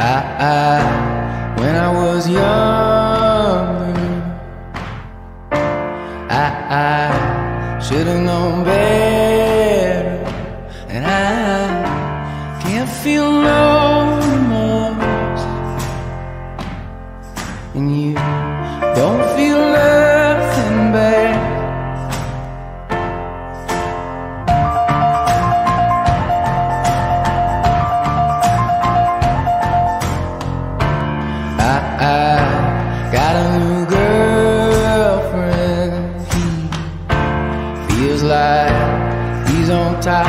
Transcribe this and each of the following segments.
When I was younger, I should have known better, and I can't feel no remorse, and you don't feel nothing bad. I got a new girlfriend. He feels like he's on top,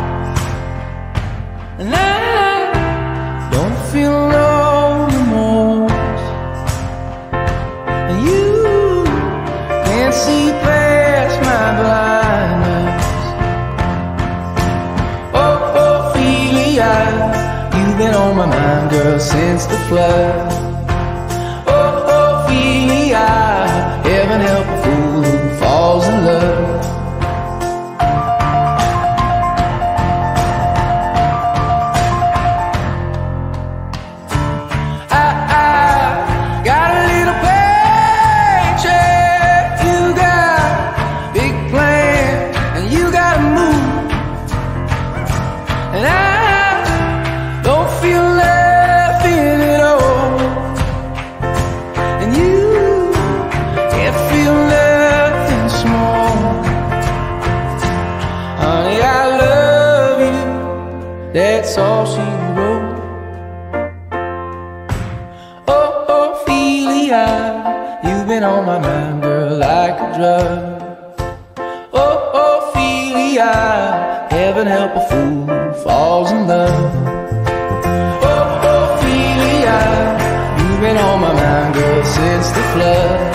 and I don't feel no remorse, and you can't see past my blindness. Oh, Ophelia, you've been on my mind, girl, since the flood. Heaven help a fool who falls in love. I got a little paycheck, you got big plans, and you gotta move, and I don't feel nothing at all, and you feel nothing small. Honey, I love you, that's all she wrote. Oh, Ophelia, you've been on my mind, girl, like a drug. Oh, Ophelia, heaven help a fool who falls in love. Oh, Ophelia, you've been on my mind, girl, since the flood.